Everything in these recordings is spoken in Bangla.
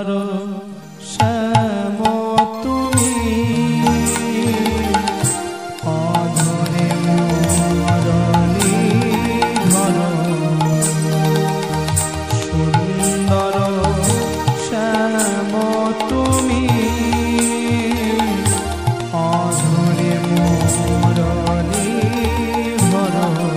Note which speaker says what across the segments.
Speaker 1: সুন্দর শ্যাম তুমি অধরে মরণী ধর সুন্দর শ্যাম তুমি অধরে মরণী ধর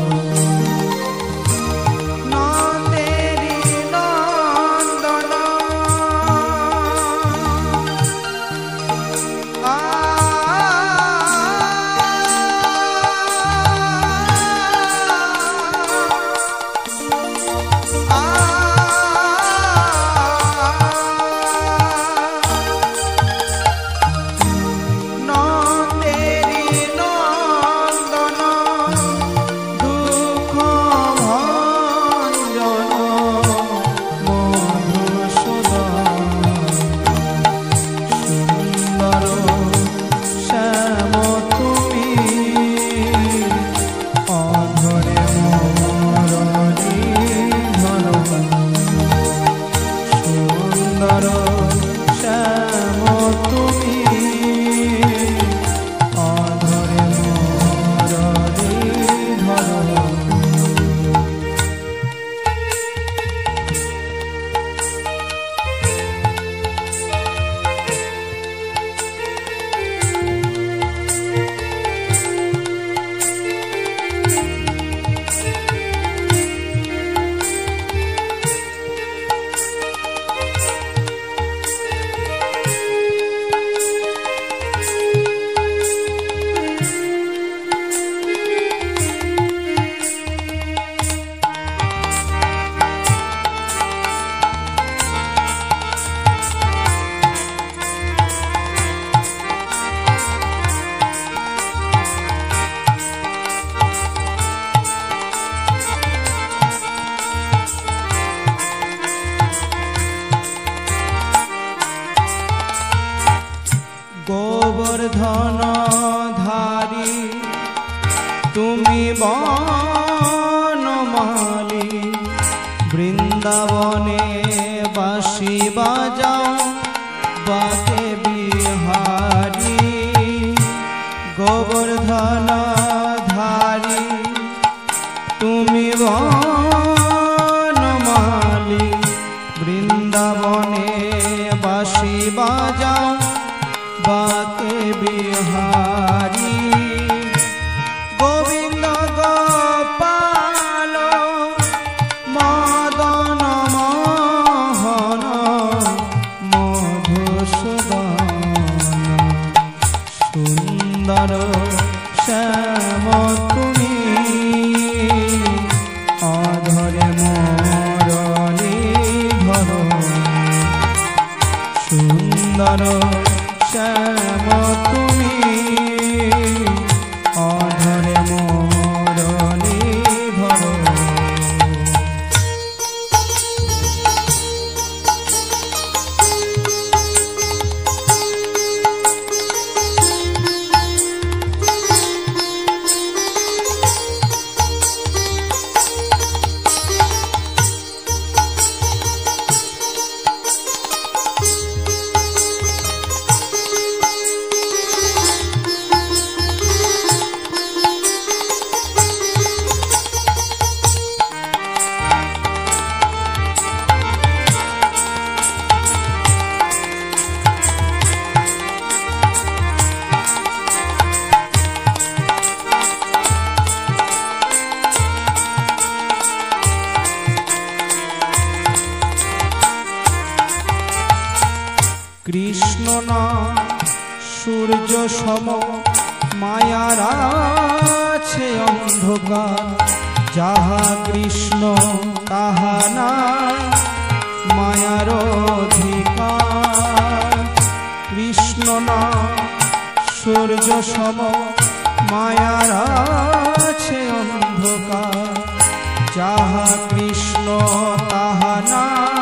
Speaker 1: গোবর্ধন ধারী তুমি বনমালী বৃন্দাবনে বাঁশি বাজাও বাকে বিহারী গোবর্ধন ধারী তুমি বনমালী বৃন্দাবনে বাঁশি বাজাও বাকে বিহারী গোবিন্দ গোপাল মদন মোহন মধুসূদন সুন্দর শ্যাম তুমি অধরে মরণী ধর সুন্দর শ্যাম তুমি অধরে মরণী ধর কৃষ্ণ না সূর্য সম মায়ার আছে অন্ধকার যাহা কৃষ্ণ তাহা না মায়ার অধিকার কৃষ্ণ না সূর্য সম মায়ার আছে অন্ধকার যাহা কৃষ্ণ তাহা না